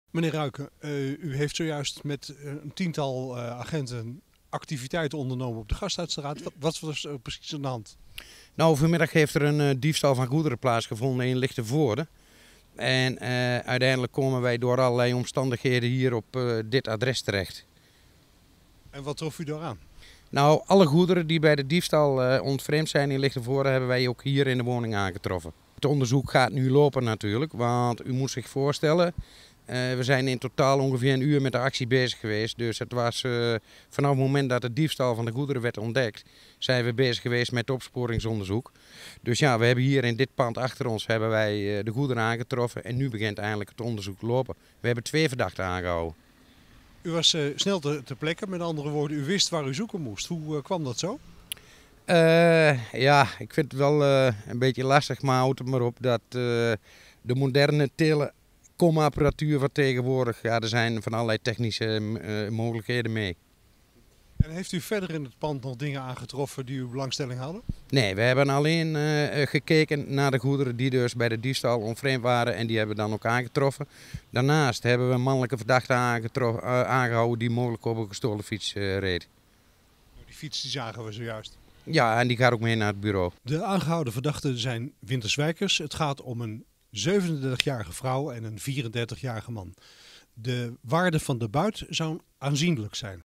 Meneer Ruiken, u heeft zojuist met een tiental agenten activiteiten ondernomen op de Gasthuisstraat. Wat was er precies aan de hand? Nou, vanmiddag heeft er een diefstal van goederen plaatsgevonden in Lichtenvoorde. En uiteindelijk komen wij door allerlei omstandigheden hier op dit adres terecht. En wat trof u daaraan? Nou, alle goederen die bij de diefstal ontvreemd zijn in Lichtenvoorde hebben wij ook hier in de woning aangetroffen. Het onderzoek gaat nu lopen natuurlijk, want u moet zich voorstellen, we zijn in totaal ongeveer een uur met de actie bezig geweest. Dus het was vanaf het moment dat de diefstal van de goederen werd ontdekt, zijn we bezig geweest met opsporingsonderzoek. Dus ja, we hebben hier in dit pand achter ons hebben wij de goederen aangetroffen en nu begint eindelijk het onderzoek te lopen. We hebben 2 verdachten aangehouden. U was snel ter plekke, met andere woorden, u wist waar u zoeken moest. Hoe kwam dat zo? Ja, ik vind het wel een beetje lastig, maar houd het maar op dat de moderne telecomapparatuur van tegenwoordig, ja, er zijn van allerlei technische mogelijkheden mee. En heeft u verder in het pand nog dingen aangetroffen die uw belangstelling hadden? Nee, we hebben alleen gekeken naar de goederen die dus bij de diefstal ontvreemd waren en die hebben we dan ook aangetroffen. Daarnaast hebben we een mannelijke verdachte aangehouden die mogelijk op een gestolen fiets reed. Die fiets die zagen we zojuist. Ja, en die gaat ook mee naar het bureau. De aangehouden verdachten zijn Winterswijkers. Het gaat om een 37-jarige vrouw en een 34-jarige man. De waarde van de buit zou aanzienlijk zijn.